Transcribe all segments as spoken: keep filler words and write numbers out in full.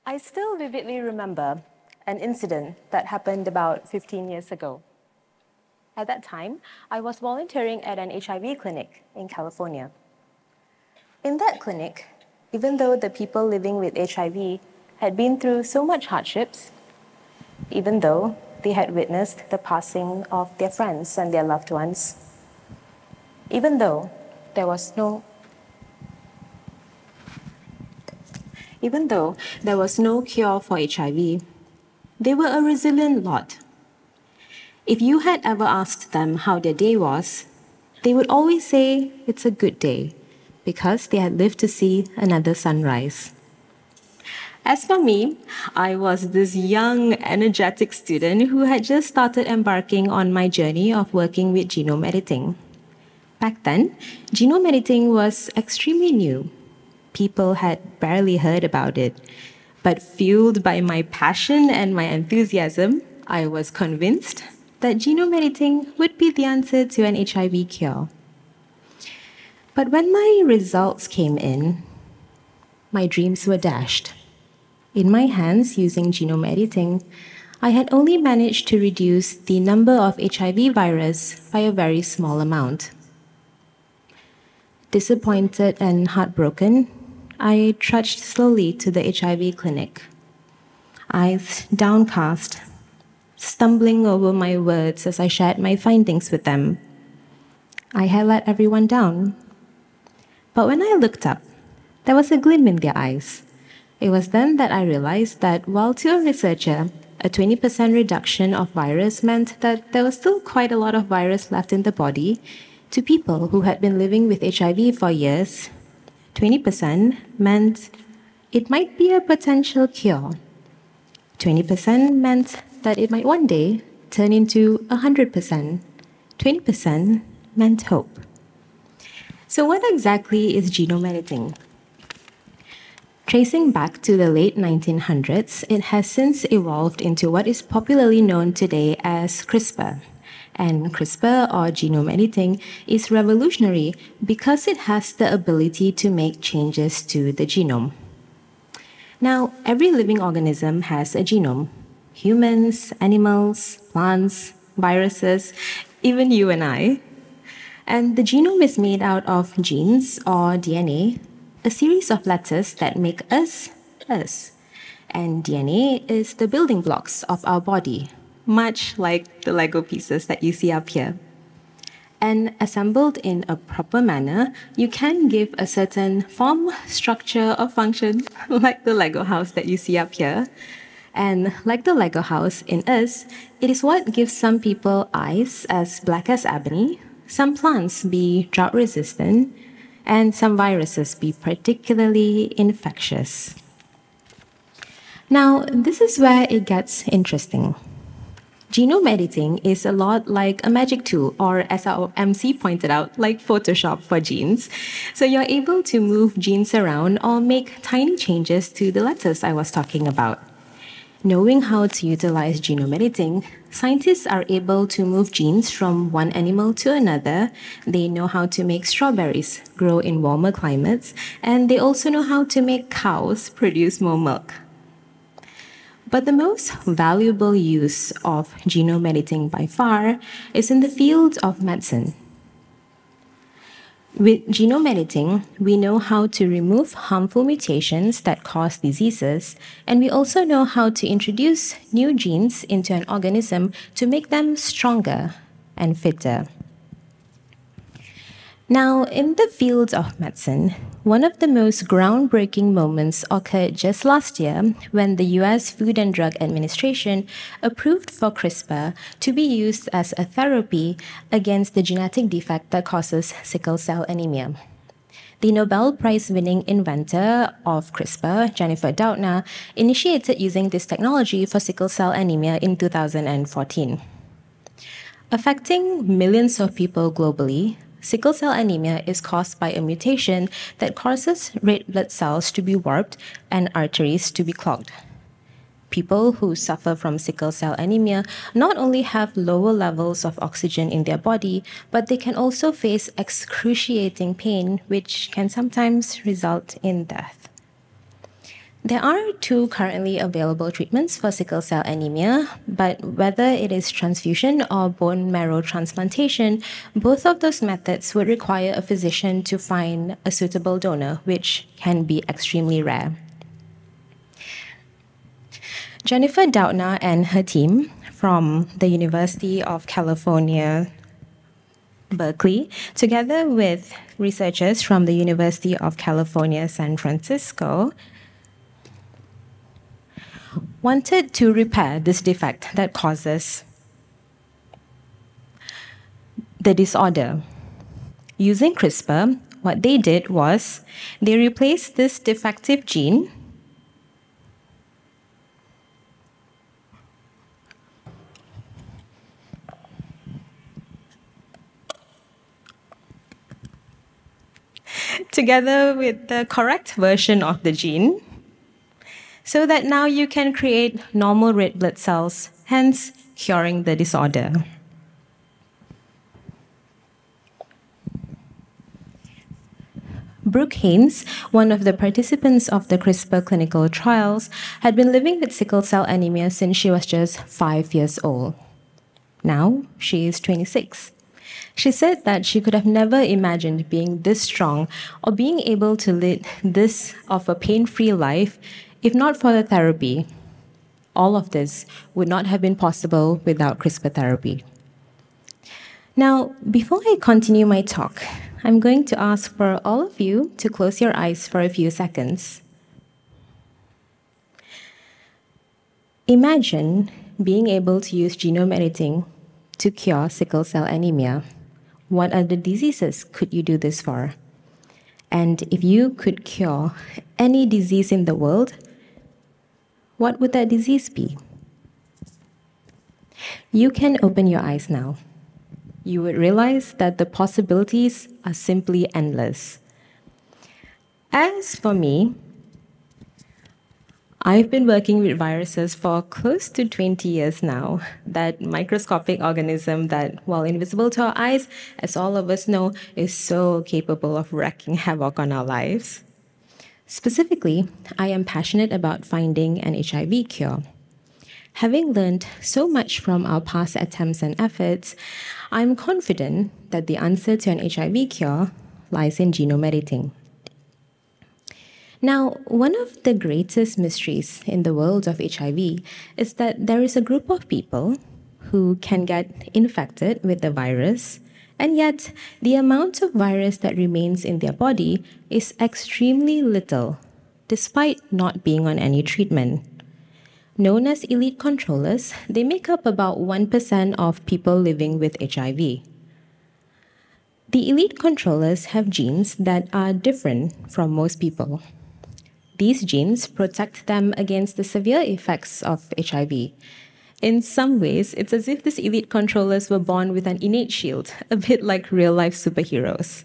I still vividly remember an incident that happened about fifteen years ago. At that time, I was volunteering at an H I V clinic in California. In that clinic, even though the people living with H I V had been through so much hardships, even though they had witnessed the passing of their friends and their loved ones, even though there was no Even though there was no cure for H I V, they were a resilient lot. If you had ever asked them how their day was, they would always say it's a good day because they had lived to see another sunrise. As for me, I was this young, energetic student who had just started embarking on my journey of working with genome editing. Back then, genome editing was extremely new. People had barely heard about it, but fueled by my passion and my enthusiasm, I was convinced that genome editing would be the answer to an H I V cure. But when my results came in, my dreams were dashed. In my hands, using genome editing, I had only managed to reduce the number of H I V virus by a very small amount. Disappointed and heartbroken, I trudged slowly to the H I V clinic, eyes downcast, stumbling over my words as I shared my findings with them. I had let everyone down. But when I looked up, there was a gleam in their eyes. It was then that I realized that while to a researcher, a twenty percent reduction of virus meant that there was still quite a lot of virus left in the body, to people who had been living with H I V for years, twenty percent meant it might be a potential cure. twenty percent meant that it might one day turn into one hundred percent. twenty percent meant hope. So what exactly is genome editing? Tracing back to the late nineteen hundreds, it has since evolved into what is popularly known today as CRISPR. And CRISPR, or genome editing, is revolutionary because it has the ability to make changes to the genome. Now, every living organism has a genome. Humans, animals, plants, viruses, even you and I. And the genome is made out of genes, or D N A, a series of letters that make us, us. And D N A is the building blocks of our body, much like the Lego pieces that you see up here. And assembled in a proper manner, you can give a certain form, structure, or function, like the Lego house that you see up here. And like the Lego house in us, it is what gives some people eyes as black as ebony, some plants be drought-resistant, and some viruses be particularly infectious. Now, this is where it gets interesting. Genome editing is a lot like a magic tool, or as our M C pointed out, like Photoshop for genes. So you're able to move genes around or make tiny changes to the letters I was talking about. Knowing how to utilize genome editing, scientists are able to move genes from one animal to another. They know how to make strawberries grow in warmer climates, and they also know how to make cows produce more milk. But the most valuable use of genome editing by far is in the field of medicine. With genome editing, we know how to remove harmful mutations that cause diseases, and we also know how to introduce new genes into an organism to make them stronger and fitter. Now, in the field of medicine, one of the most groundbreaking moments occurred just last year when the U S Food and Drug Administration approved for CRISPR to be used as a therapy against the genetic defect that causes sickle cell anemia. The Nobel Prize-winning inventor of CRISPR, Jennifer Doudna, initiated using this technology for sickle cell anemia in two thousand fourteen. Affecting millions of people globally, sickle cell anemia is caused by a mutation that causes red blood cells to be warped and arteries to be clogged. People who suffer from sickle cell anemia not only have lower levels of oxygen in their body, but they can also face excruciating pain, which can sometimes result in death. There are two currently available treatments for sickle cell anemia, but whether it is transfusion or bone marrow transplantation, both of those methods would require a physician to find a suitable donor, which can be extremely rare. Jennifer Doudna and her team from the University of California, Berkeley, together with researchers from the University of California, San Francisco, wanted to repair this defect that causes the disorder. Using CRISPR, what they did was they replaced this defective gene together with the correct version of the gene, so that now you can create normal red blood cells, hence curing the disorder. Brooke Haynes, one of the participants of the CRISPR clinical trials, had been living with sickle cell anemia since she was just five years old. Now she is twenty-six. She said that she could have never imagined being this strong or being able to lead this of a pain-free life if not for the therapy. All of this would not have been possible without CRISPR therapy. Now, before I continue my talk, I'm going to ask for all of you to close your eyes for a few seconds. Imagine being able to use genome editing to cure sickle cell anemia. What other diseases could you do this for? And if you could cure any disease in the world, what would that disease be? You can open your eyes now. You would realize that the possibilities are simply endless. As for me, I've been working with viruses for close to twenty years now. That microscopic organism that, while invisible to our eyes, as all of us know, is so capable of wreaking havoc on our lives. Specifically, I am passionate about finding an H I V cure. Having learned so much from our past attempts and efforts, I'm confident that the answer to an H I V cure lies in genome editing. Now, one of the greatest mysteries in the world of H I V is that there is a group of people who can get infected with the virus, and yet the amount of virus that remains in their body is extremely little, despite not being on any treatment. Known as elite controllers, they make up about one percent of people living with H I V. The elite controllers have genes that are different from most people. These genes protect them against the severe effects of H I V. In some ways, it's as if these elite controllers were born with an innate shield, a bit like real-life superheroes.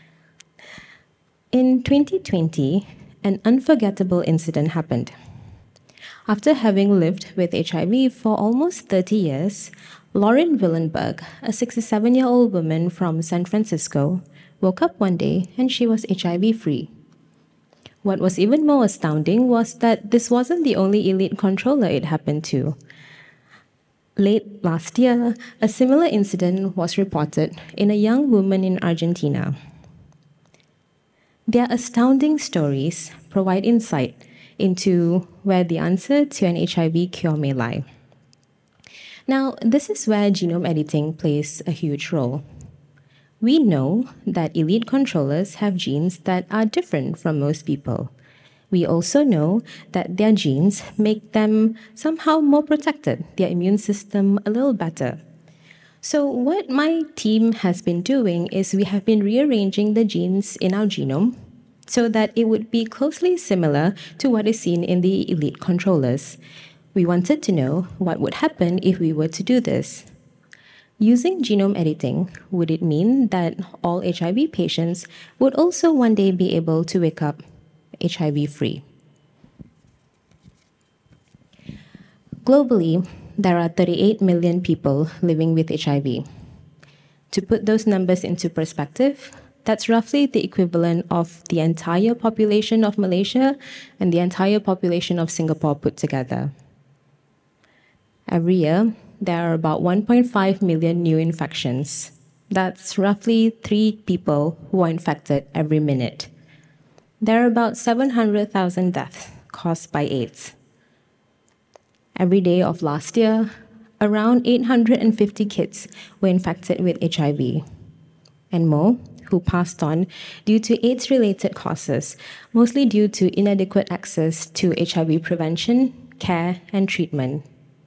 In twenty twenty, an unforgettable incident happened. After having lived with H I V for almost thirty years, Lauren Willenberg, a sixty-seven-year-old woman from San Francisco, woke up one day and she was H I V-free. What was even more astounding was that this wasn't the only elite controller it happened to. Late last year, a similar incident was reported in a young woman in Argentina. Their astounding stories provide insight into where the answer to an H I V cure may lie. Now, this is where genome editing plays a huge role. We know that elite controllers have genes that are different from most people. We also know that their genes make them somehow more protected, their immune system a little better. So what my team has been doing is we have been rearranging the genes in our genome so that it would be closely similar to what is seen in the elite controllers. We wanted to know what would happen if we were to do this. Using genome editing, would it mean that all H I V patients would also one day be able to wake up H I V-free? Globally, there are thirty-eight million people living with H I V. To put those numbers into perspective, That's roughly the equivalent of the entire population of Malaysia and the entire population of Singapore put together. Every year, there are about one point five million new infections. That's roughly three people who are infected every minute. There are about seven hundred thousand deaths caused by AIDS. Every day of last year, around eight hundred fifty kids were infected with H I V, and more who passed on due to AIDS-related causes, mostly due to inadequate access to H I V prevention, care, and treatment.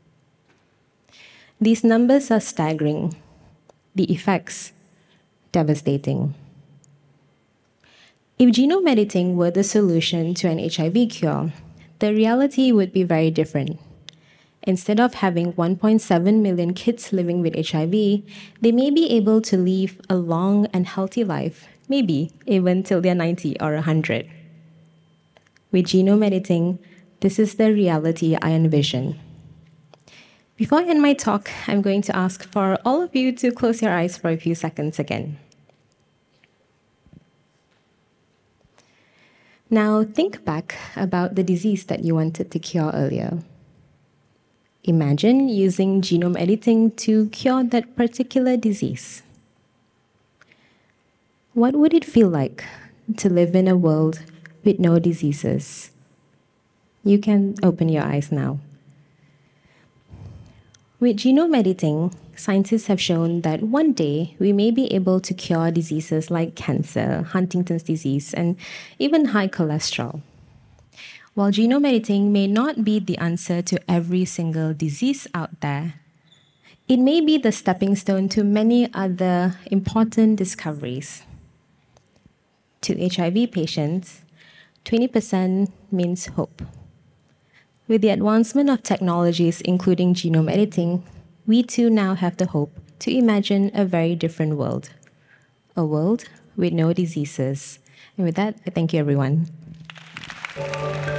These numbers are staggering. The effects, devastating. If genome editing were the solution to an H I V cure, the reality would be very different. Instead of having one point seven million kids living with H I V, they may be able to live a long and healthy life, maybe even till they're ninety or one hundred. With genome editing, this is the reality I envision. Before I end my talk, I'm going to ask for all of you to close your eyes for a few seconds again. Now think back about the disease that you wanted to cure earlier. Imagine using genome editing to cure that particular disease. What would it feel like to live in a world with no diseases? You can open your eyes now. With genome editing, scientists have shown that one day we may be able to cure diseases like cancer, Huntington's disease, and even high cholesterol. While genome editing may not be the answer to every single disease out there, it may be the stepping stone to many other important discoveries. To H I V patients, twenty percent means hope. With the advancement of technologies, including genome editing, we too now have the hope to imagine a very different world. A world with no diseases. And with that, I thank you, everyone.